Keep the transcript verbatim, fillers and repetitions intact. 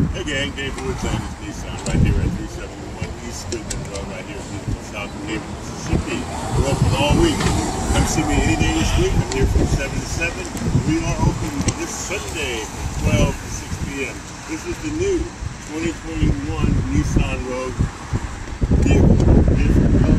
Hey gang, Dave Woods and his Nissan right here at three seventy-one East Goodman Road right here in beautiful South Haven, Mississippi. We're open all week. Come see me any day this week. I'm here from seven to seven. We are open this Sunday from twelve to six p m This is the new twenty twenty-one Nissan Rogue vehicle. Beautiful color.